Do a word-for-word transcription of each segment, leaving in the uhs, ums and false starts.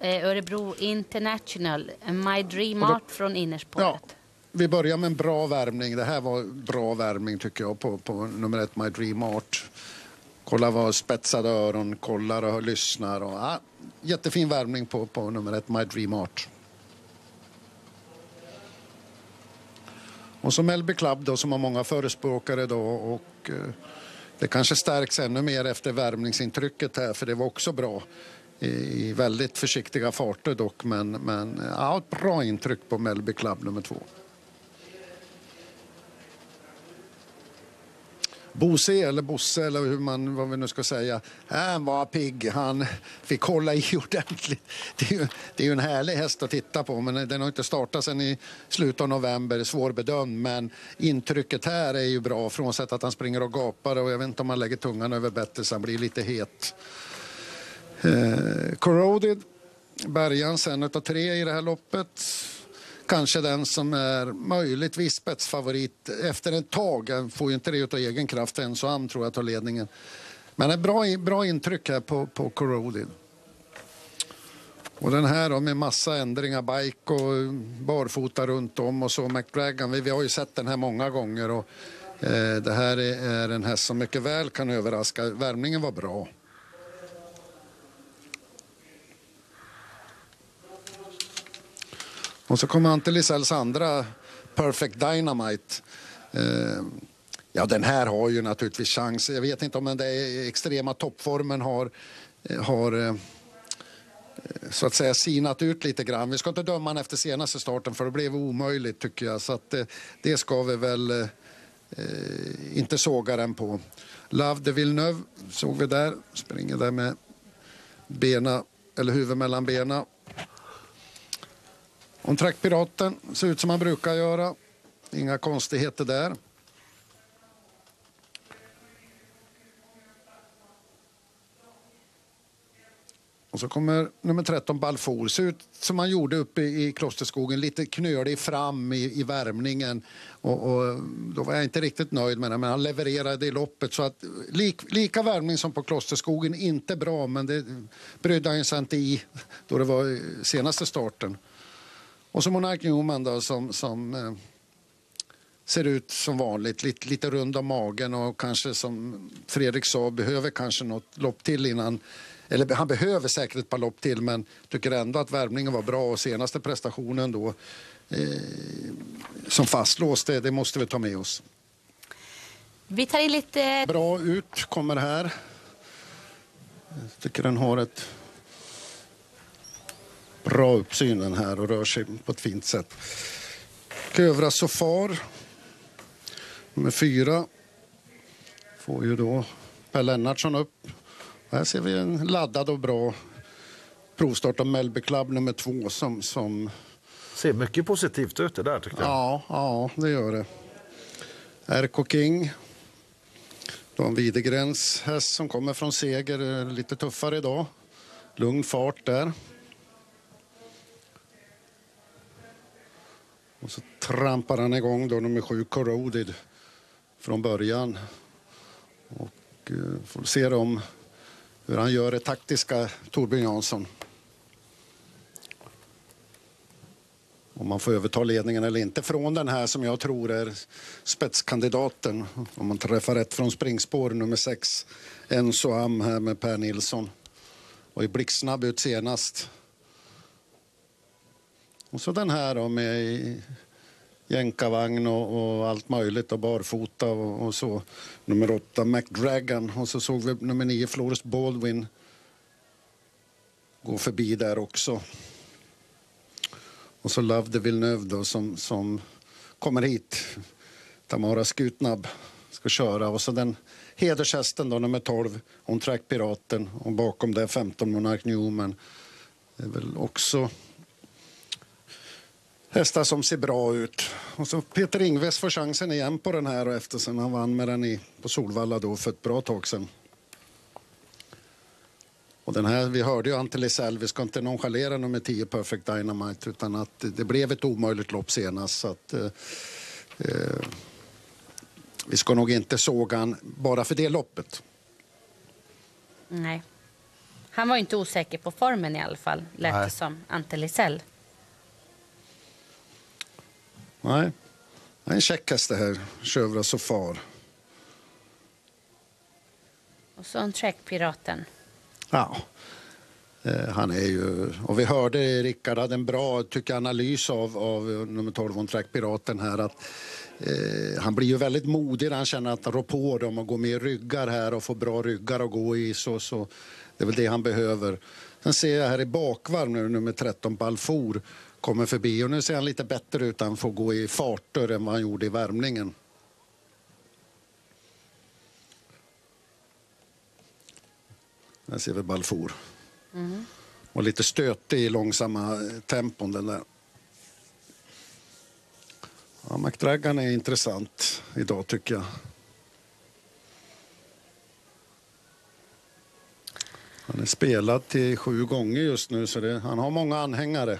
eh, Örebro International, My Dream Art från innerspåret. Ja, vi börjar med en bra värmning. Det här var bra värmning tycker jag på, på nummer ett My Dream Art. Kolla vad spetsade öron, kollar och lyssnar. Och, ah, jättefin värmning på, på nummer ett My Dream Art. Och så Melby Club då, som har många förespråkare då, och eh, det kanske stärks ännu mer efter värmningsintrycket här, för det var också bra i, i väldigt försiktiga farter dock, men, men ja, ett bra intryck på Melby Club nummer två. Bosse eller Bosse eller hur man, vad vi nu ska säga, han var pigg, han fick hålla i ordentligt. Det är ju, det är ju en härlig häst att titta på, men den har inte startat sedan i slutet av november, svårbedömd, men intrycket här är ju bra, frånsett att han springer och gapar, och jag vet inte om man lägger tungan över bättre så han blir lite het. Eh, Corroded, Bergans, en av tre i det här loppet. Kanske den som är möjligtvis spetsfavorit efter ett tag. Han får ju inte det utav egen kraft än, så han tror jag tar ledningen. Men ett bra, bra intryck här på, på Corroded. Och den här då med massa ändringar, bike och barfota runt om och så McDragon. Vi, vi har ju sett den här många gånger, och eh, det här är, är en häst som mycket väl kan överraska. Värmningen var bra. Och så kommer Ante Lisells andra Perfect Dynamite. Eh, ja, den här har ju naturligtvis chans. Jag vet inte om den där extrema toppformen har, har eh, så att säga sinat ut lite grann. Vi ska inte döma den efter senaste starten, för det blev omöjligt tycker jag. Så att, eh, det ska vi väl eh, inte såga den på. Love de Villeneuve såg vi där. Springer där med bena, eller huvud mellan bena. On Track Piraten ser ut som man brukar göra. Inga konstigheter där. Och så kommer nummer tretton Balfour. Ser ut som man gjorde uppe i Klosterskogen. Lite knölig fram i, i värmningen. Och, och då var jag inte riktigt nöjd med det. Men han levererade i loppet. Så att lik, lika värmning som på Klosterskogen. Inte bra, men det brydde han sig inte i då det var senaste starten. Och så Monarch Newman då, som, som eh, ser ut som vanligt. Lite, lite rund om magen, och kanske som Fredrik sa behöver kanske något lopp till innan. Eller han behöver säkert ett par lopp till, men tycker ändå att värmningen var bra, och senaste prestationen då eh, som fastlåst, det, det måste vi ta med oss. Vi tar in lite... Bra ut kommer här. Jag tycker den har ett bra uppsyn den här och rör sig på ett fint sätt. Kövra Sofar nummer fyra får ju då Per Lennartsson upp. Här ser vi en laddad och bra provstart av Melby Club nummer två som, som... ser mycket positivt ut det där tycker jag. Ja, ja det gör det. R K King. Dan Widegrens häst som kommer från seger, lite tuffare idag. Lugn fart där. Och så trampar han igång då nummer sju Corroded från början. Och uh, får se om hur han gör det taktiska Torbjörn Jansson. Om man får överta ledningen eller inte från den här som jag tror är spetskandidaten. Om man träffar rätt från springspår nummer sex Enzo Am här med Per Nilsson. Och i blixtsnabb ut senast. Och så den här då med jänkarvagn och, och allt möjligt och barfota och, och så. Nummer åtta McDragon, och så såg vi nummer nio Flores Baldwin gå förbi där också. Och så Love de Villeneuve då som, som kommer hit. Tamara Skutnab ska köra, och så den hedershästen då nummer tolv On Track Piraten, och bakom det femton Monarch Newman. Det är väl också hästar som ser bra ut. Och så Peter Ingves får chansen igen på den här, och eftersom han vann med den i, på Solvalla då för ett bra tag sedan. Och den här, vi hörde ju Ante Lisell, vi ska inte nonchalera nummer tio Perfect Dynamite, utan att det, det blev ett omöjligt lopp senast, så att eh, eh, vi ska nog inte såga han bara för det loppet. Nej. Han var ju inte osäker på formen i alla fall, lät Nej. det som Ante Lisell. Nej, det är en checkhäst det här, Chevra Sofar. Och så en Trek-piraten. Ja, eh, han är ju... Och vi hörde Rickard hade en bra tycker, analys av, av nummer tolv On Track Piraten här. Att, eh, han blir ju väldigt modig när han känner att han rår på dem och går med ryggar här och får bra ryggar att gå i. Så, så det är väl det han behöver. Sen ser jag här i bakvarv nu nummer tretton Balfour kommer förbi. Och nu ser han lite bättre ut. Han får gå i farter än vad han gjorde i värmningen. Där ser vi Balfour. Mm. Och lite stötig i långsamma tempon den där. Ja, McDragan är intressant idag tycker jag. Han är spelad till sju gånger just nu så det, han har många anhängare.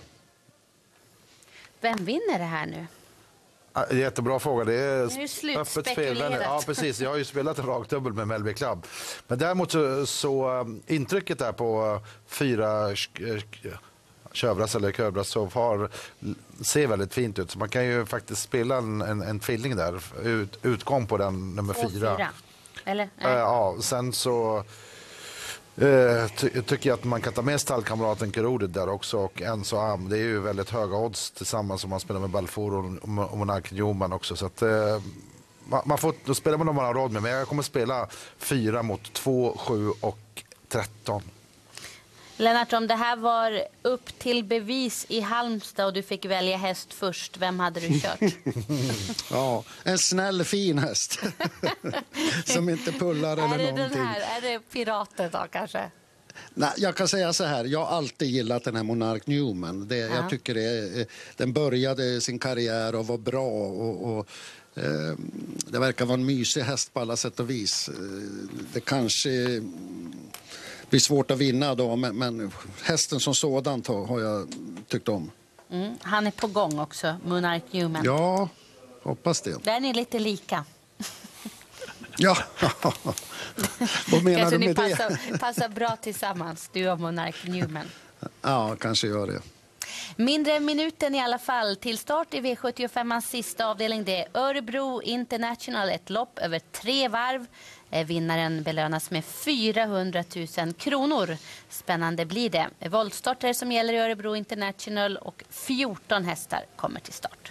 Vem vinner det här nu? Ja, jättebra fråga. Det är, Det är ju öppet spel. slutspekulerat. Ja, precis. Jag har ju spelat en rakdubbel med Melby Club. Men däremot så, så um, intrycket där på uh, fyra Chevras eller Köbras så har, ser väldigt fint ut. Så man kan ju faktiskt spela en, en, en tvilling där. Ut, utgång på den nummer Två, fyra. fyra. Eller? Uh, Nej. ja, sen så uh, ty tycker jag att man kan ta med stallkamraten Kurodet där också och Enzo Am. Det är ju väldigt höga odds tillsammans som man spelar med Balfour och, och Monark Newman också. Så att, uh, man, man får, då spelar man om man har råd med. Men jag kommer spela fyra mot två, sju och tretton. Lennart, om det här var upp till bevis i Halmstad och du fick välja häst först, vem hade du kört? Ja, en snäll fin häst. Som inte pullar eller är det någonting. den här? Är det piraten då kanske? Nej, jag kan säga så här, jag har alltid gillat den här Monark Newman. Det, Ja. Jag tycker det, den började sin karriär och var bra och, och eh, det verkar vara en mysig häst på alla sätt och vis. Eh, Det kanske blir svårt att vinna då, men, men hästen som sådant har, har jag tyckt om. Mm. Han är på gång också, Monark Newman. Ja, hoppas det. Där är ni lite lika. Ja, vad menar Kanske du ni med det? passar, passar bra tillsammans, du och Monark Newman. Ja, kanske gör det. Mindre än minuten i alla fall till start i V sjuttiofemans sista avdelning. Det är Örebro International, ett lopp över tre varv. Vinnaren belönas med fyrahundratusen kronor. Spännande blir det. Voltstarter som gäller i Örebro International och fjorton hästar kommer till start.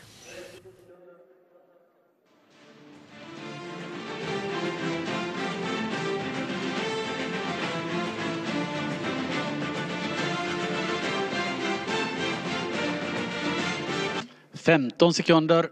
femton sekunder.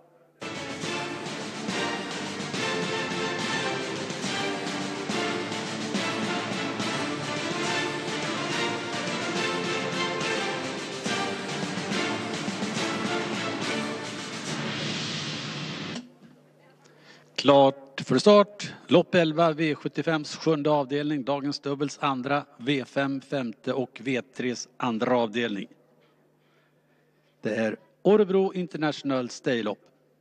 Klart för start. Lopp elva, V sjuttiofems sjunde avdelning. Dagens dubbels andra, V fem femte och V tres andra avdelning. Det är Örebro International Staylopp.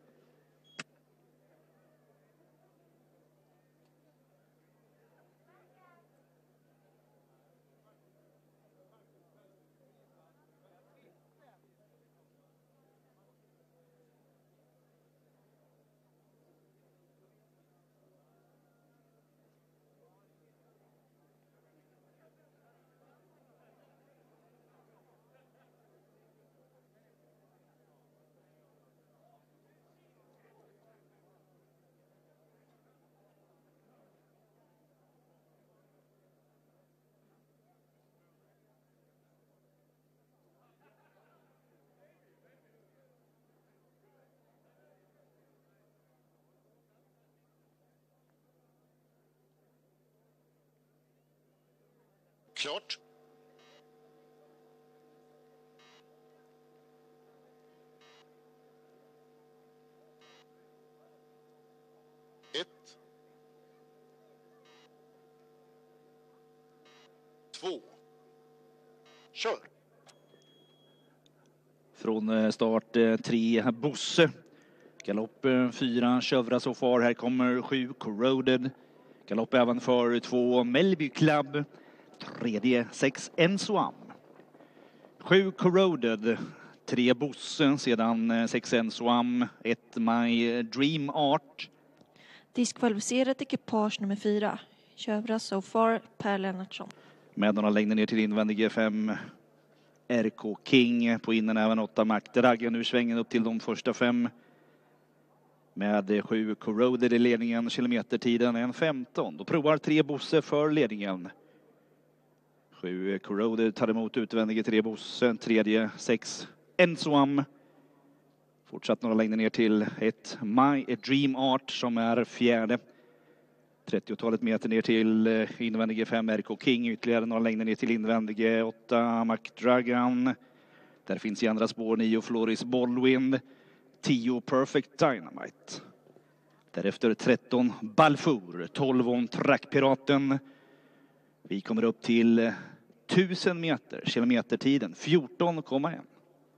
Klart. Ett. Två. Kör. Från start eh, tre Bosse. Galopp eh, fyra Chevra Sofar. Här kommer sju Corroded. Galopp även för två Melby Club. Tredje, sex Enswam. Sju Corroded. Tre Bosse, sedan sex Enswam. Ett My Dream Art. Diskvalificerat ekipage nummer fyra. Kövra So Far, Per Lennartsson. Med några längder ner till invändig fem. R K King på innen även åtta Makdraggen. Nu svängen upp till de första fem. Med sju Corroded i ledningen. Kilometertiden en femton. Då provar tre Bosse för ledningen. Sju Corroded tar emot utvändige tre Bosse. Tredje sex Enswam. Fortsatt några längder ner till ett My Dream Art som är fjärde. trettiotalet meter ner till invändige fem R K King. Ytterligare några längder ner till invändige åtta Makdraggen. Där finns i andra spår nio Floris Baldwin. tio Perfect Dynamite. Därefter tretton Balfour. tolv On Trackpiraten. Vi kommer upp till tusen meter. Kilometertiden fjorton komma ett.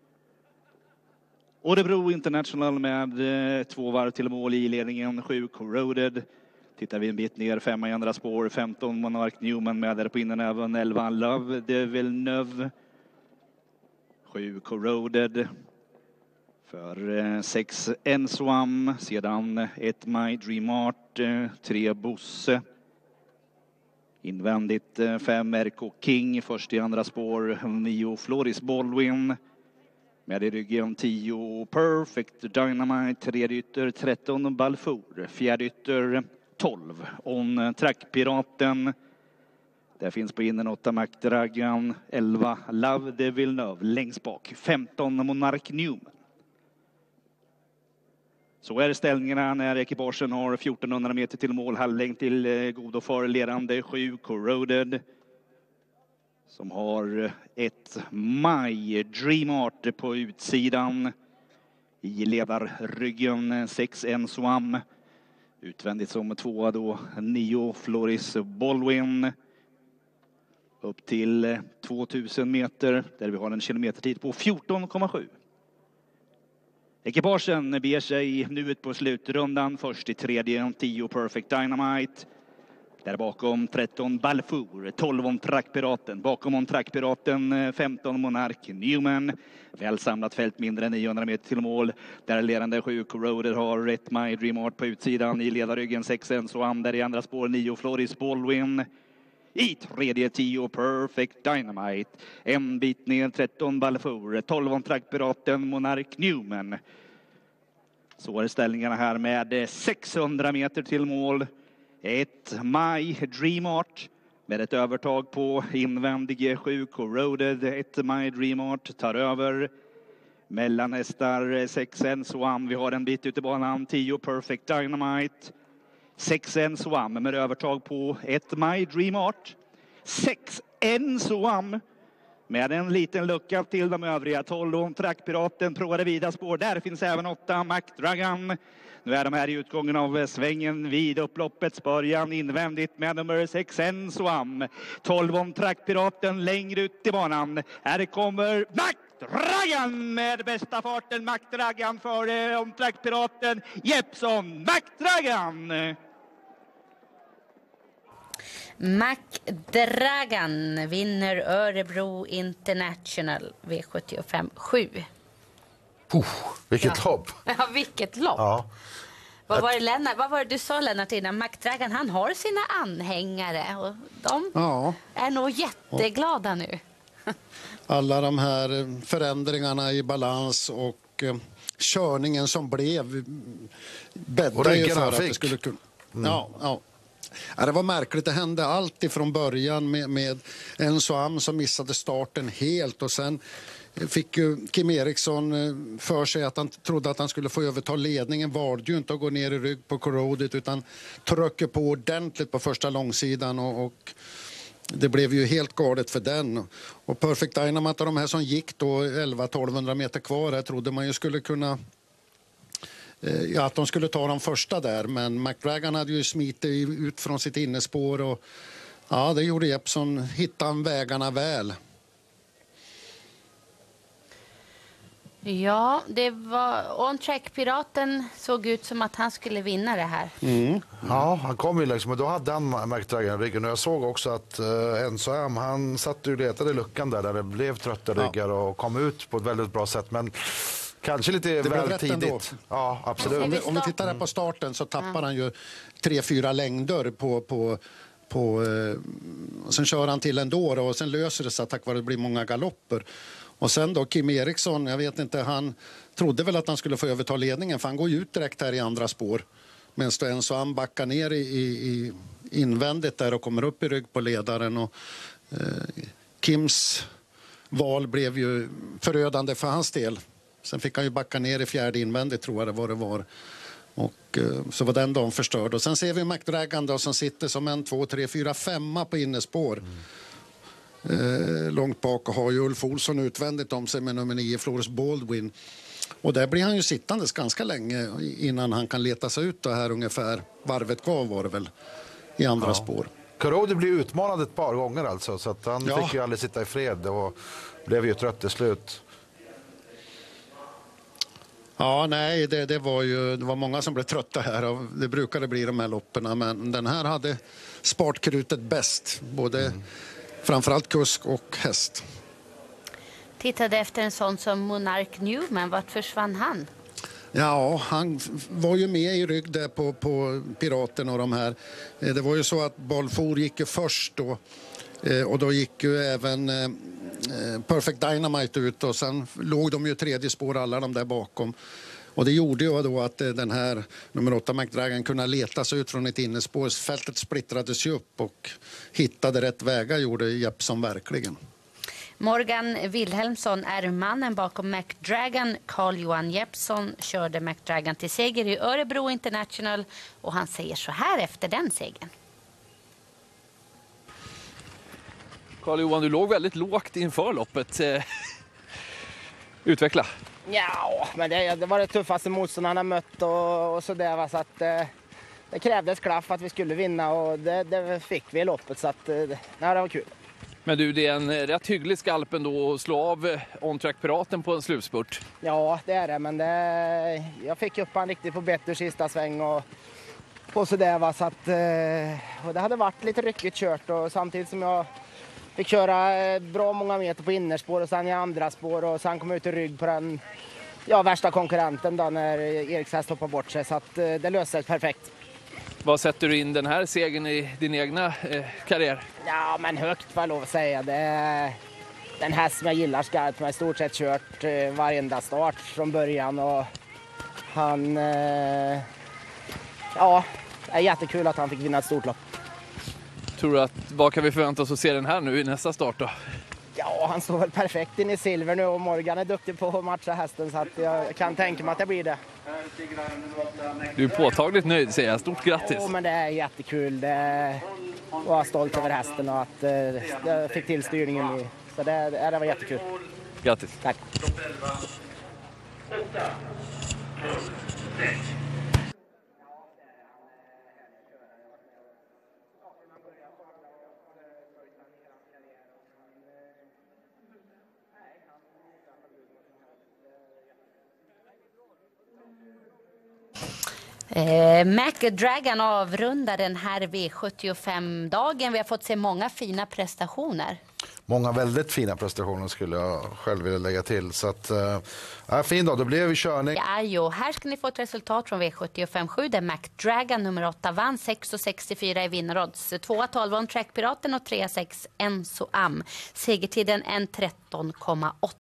Örebro International med eh, två varv till mål i ledningen. sju Corroded. Tittar vi en bit ner. Femma i andra spår. femton Monarch Newman med där på innan även. elva Love de Villeneuve. sju Corroded. För eh, sex Enswam. Sedan ett My Dream Art. Eh, tre Bosse. Invändigt eh, fem R K King. Först i andra spår. nio Floris Baldwin. Med i ryggen tio Perfect Dynamite. Tredje ytter tretton Balfour. Fjärde ytter tolv On Trackpiraten. Där finns på innen åtta Makdraggen. elva Love de Villeneuve. Längst bak femton Monarch Newman. Så är ställningarna när ekipagen har fjortonhundra meter till mål. Halvlängd till godo för ledande sju Corroded. Som har ett My Dream Art på utsidan. I ledarryggen sex Enswam. Utvändigt som tvåa då nio Floris Baldwin. Upp till tvåtusen meter där vi har en kilometertid på fjorton komma sju. Ekipagen beger sig nu ut på slutrundan. Först i tredje tio Perfect Dynamite. Där bakom tretton Balfour, tolv On Trackpiraten. Bakom On Trackpiraten femton Monarch Newman. Väl samlat fält mindre än niohundra meter till mål. Där ledande sju Corroded har ett My Dream Art på utsidan. I ledarryggen sex Enswam. Där i andra spår nio Floris Baldwin. I tredje tio Perfect Dynamite. En bit ner tretton Balfour. tolv On Trackpiraten Monarch Newman. Så är ställningarna här med sexhundra meter till mål. Ett My Dream Art med ett övertag på invändige sju Corroded. Ett My Dream Art tar över. Mellan hästar sex Enswam. Vi har en bit ute i banan. tio Perfect Dynamite. sex Enswam med övertag på ett My Dream Art. sex Enswam med en liten lucka till de övriga. tolv On Trackpiraten provade vida spår. Där finns även åtta Makdraggen. Nu är de här i utgången av svängen vid upploppets början invändigt med nummer sex Enswam. tolv On Trackpiraten längre ut i banan. Här kommer Makdraggen med bästa farten. Makdraggen före On Trackpiraten. Jeppson, Makdraggen! Makdraggen vinner Örebro International V sjuttiofem sju. Oh, vilket ja. lopp! Ja, vilket lopp! Ja. Vad var det, Lennart? Vad var det du sa, Lennart, innan? Makdraggen, han har sina anhängare och de Ja. är nog jätteglada nu. Alla de här förändringarna i balans och eh, körningen som blev bäddade ju för att det skulle kunna... Mm. Ja, ja. Ja, det var märkligt. Det hände allt ifrån början med, med Enswam som missade starten helt och sen fick ju Kim Eriksson för sig att han trodde att han skulle få överta ledningen. Valde ju inte att gå ner i rygg på Corroded utan trycker på ordentligt på första långsidan och, och det blev ju helt galet för den. Och Perfect Dynamite och de här som gick då elva till tolvhundra meter kvar här trodde man ju skulle kunna ja, att de skulle ta de första där, men Makdraggen hade ju smitit ut från sitt innespår och ja, det gjorde Jeppson, hittade vägarna väl. Ja, det var On Track-piraten såg ut som att han skulle vinna det här. Mm. Ja, han kom ju liksom, och då hade han McDragan ryggen. Och jag såg också att uh, Enzo Am, han satt och letade luckan där, där det blev trötta ryggar och kom ut på ett väldigt bra sätt. Men kanske lite det väl tidigt. Ändå. Ja, absolut. Om vi, om vi tittar här på starten så tappar mm. han ju tre, fyra längder på... på På, eh, och sen kör han till ändå och sen löser det sig tack vare att det blir många galopper. Och sen då Kim Eriksson, jag vet inte, han trodde väl att han skulle få överta ledningen för han går ju ut direkt här i andra spår. Men så en så han backar ner i, i invändigt där och kommer upp i rygg på ledaren och eh, Kims val blev ju förödande för hans del. Sen fick han ju backa ner i fjärde invändigt tror jag det var det var. Och så var den dagen förstörd. Och sen ser vi McDragan då som sitter som en, två, tre, fyra, femma på innespår. Mm. Eh, långt bak och har ju Ulf Olsson utvändigt om sig med nummer nio, Flores Baldwin. Och där blir han ju sittandes ganska länge innan han kan leta sig ut det här ungefär. Varvet kvar var det väl i andra ja. spår. Karodi blev utmanad ett par gånger alltså. Så att han ja. fick ju aldrig sitta i fred och blev ju trött till slut. Ja, nej, det, det var ju det var många som blev trötta här och det brukade bli de här lopperna, men den här hade spartkrutet bäst, både mm. framförallt kusk och häst. Tittade efter en sån som Monarch Newman, vart försvann han? Ja, han var ju med i rygg där på, på Piraten och de här. Det var ju så att Balfour gick ju först då. Och då gick ju även eh, Perfect Dynamite ut och sen låg de ju tredje spår alla de där bakom. Och det gjorde ju då att eh, den här nummer åtta McDragan kunde leta sig ut från ett innespår. Fältet splittrades ju upp och hittade rätt vägar gjorde Jeppson verkligen. Morgan Wilhelmsson är mannen bakom McDragan. Carl-Johan Jeppson körde McDragan till seger i Örebro International och han säger så här efter den segern. Carl-Johan, du låg väldigt lågt inför loppet. Utveckla. Ja, men det, det var det tuffaste motståndarna mött och, och sådär. Så att, eh, det krävdes klaff att vi skulle vinna och det, det fick vi i loppet. Så att, eh, ja, det var kul. Men du, det är en rätt hygglig skalp ändå att slå av on-track-piraten på en slutspurt. Ja, det är det. Men det, jag fick upp han riktigt på bättre sista sväng och, och sådär. Va, så att, eh, och det hade varit lite ryckigt kört och samtidigt som jag... Fick köra bra många meter på innerspår och sen i andra spår och sen kom ut i rygg på den ja, värsta konkurrenten då när Eriks häst hoppade bort sig. Så att det löste sig perfekt. Vad sätter du in den här segern i din egna eh, karriär? Ja, men högt får jag lov att säga. Det är den häst som jag gillar skarpt. Jag har i stort sett kört eh, varenda start från början och han... Eh, ja, det är jättekul att han fick vinna ett stort lopp. Tror du att, vad kan vi förvänta oss att se den här nu i nästa start då? Ja, han står väl perfekt in i silver nu och Morgan är duktig på att matcha hästen så att jag kan tänka mig att det blir det. Du är påtagligt nöjd säger jag. Stort grattis. Jo, men det är jättekul. Det är... Och jag är stolt över hästen och att uh, jag fick till styrningen. I... Så det, det var jättekul. Grattis. Tack. Eh, McDragan avrundar den här V sjuttiofem-dagen. Vi har fått se många fina prestationer. Många väldigt fina prestationer skulle jag själv vilja lägga till. Så att, äh, fin dag, då blev vi körning. Ja, jo. Här ska ni få ett resultat från V sjuttiofem sju där McDragan nummer åtta vann sex sextiofyra i vinnarodds. två tolv om Trackpiraten och tre sex Enzo Am. Segertiden en tretton komma åtta.